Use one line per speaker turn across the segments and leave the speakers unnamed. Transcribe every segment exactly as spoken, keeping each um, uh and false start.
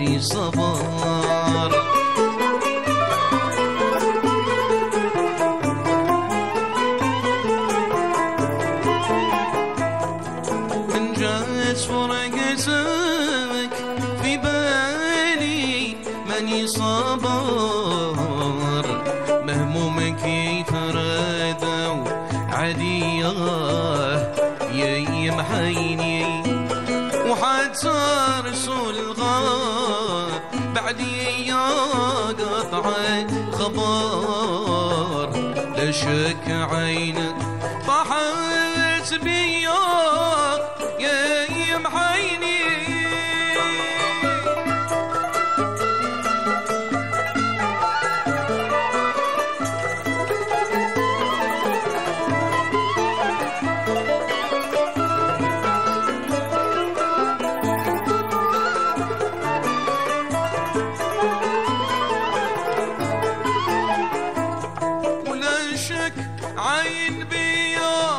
في صبر. من جات فرقتك في بالي ماني صبر، مهمومك يتردوا عدياه يا محيني، وحتى رسول غاب بعدي يا قطع خبر، لا شك عينك طاحت بيا يا محيني. عين بيا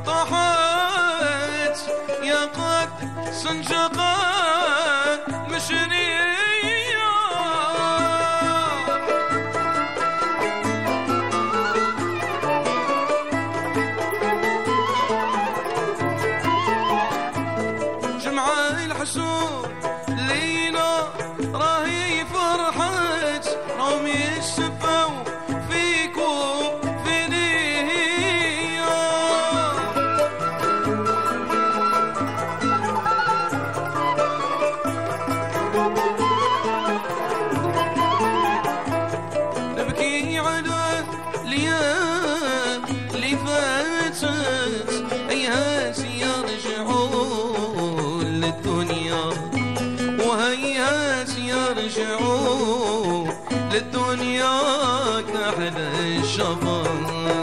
طاحت يا قد سنجقت مشنية، جمع الحسود لينا راهي فرحت قوم يشفوا فيكم اللي فاتت هيهات يرجعون للدنيا، وهيهات يرجعون للدنيا كحل الشفر.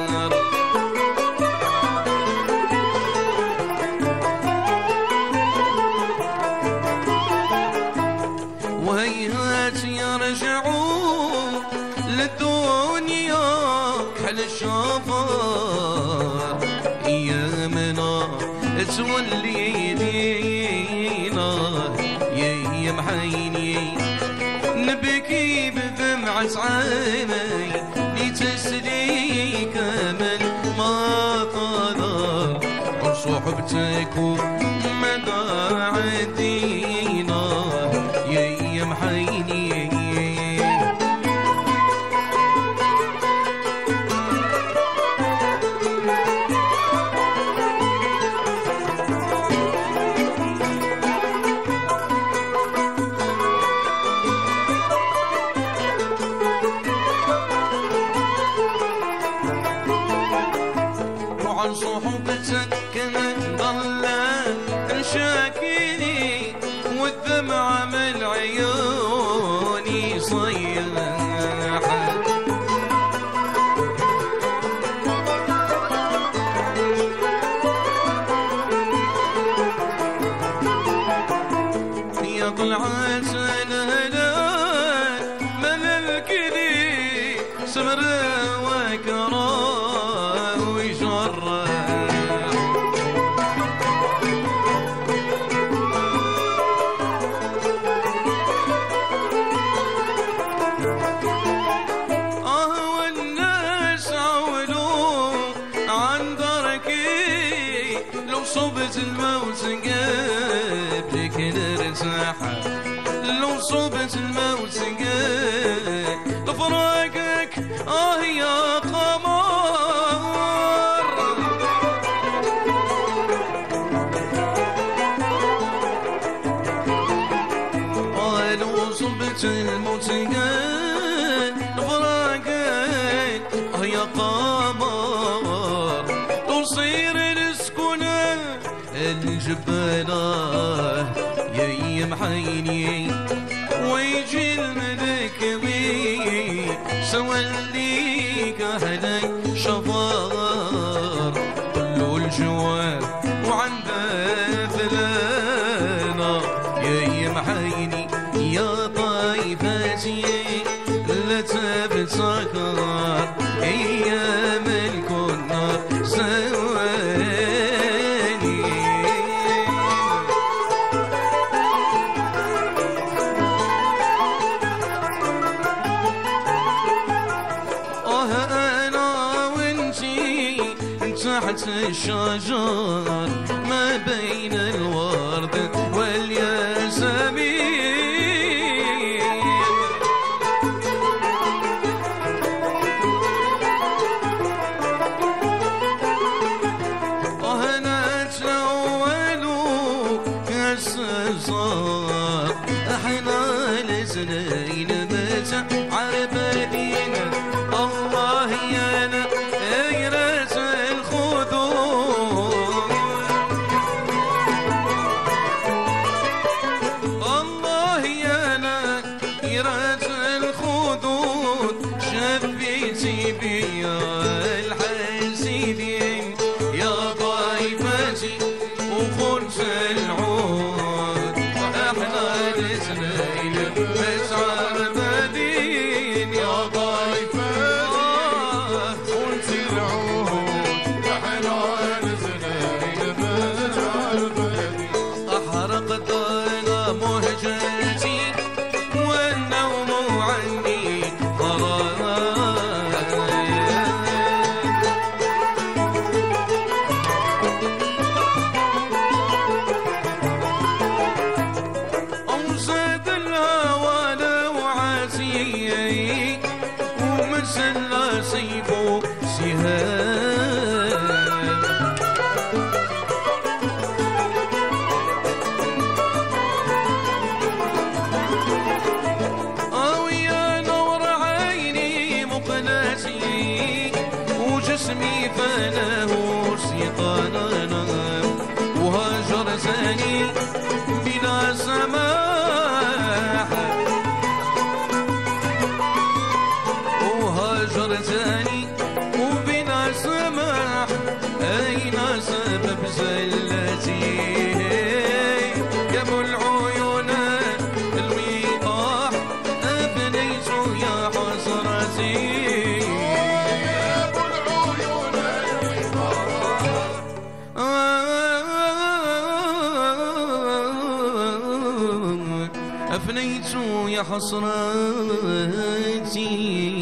وهيهات يرجعون للدنيا كحل الشفر، ايامنا تولي لينا يا محيني، نبكي بدمعة عيني لتسليك من ما طال صحبتك ومدى عدينا يا محيني. وعن صحبتك كمان ضلت انشاكيني، والدمعة من عيوني صيحت، يا طلعت الهلال من الكلي سمر وكرام ويجرح، اه والناس عولوا عن دركي، لو صبت الموت قبلك نرتاح، لو صبت الموت قبل فراقك اه يا قمر. اه لو صبت الموت قبل فراقك اه يا قمر، تصير السكنة الجبالة يا محيني، ويجي الملك بي سوليك أهلك شفار، كله الجواب وعنده فلانة يا محيني يا طايفتي لا تبتكر أيام الكنا سواني. ريحة الشجر ما بين الورد والياسمين. وهنا تلونوا كالسزار احنا لزنين متى عربانين. الله يانا غيرة الخدود، الله يانا غيرة الخدود شفيتي بيا الحاسدين يا ضيفتي وخنت العود. احنا لزنين مسعر مدين يا ضيفتي خنت العود. احنا لزنين مسعر مدين. احرقت انا مهجتي والنوم عني حرام. أوزاد الهوى نوعاتي ومثل سيفه سهام. أو يا نور عيني مقلتي وجسمي فناه سيطانا وهجرتني بلا سماح. وهجرتني وبلا سماح أين سبب زلتي يا ابو العيون الوقاح أبنيت يا حسرتي. يا ابو العيون الوقاح أفنيت يا حسرتي.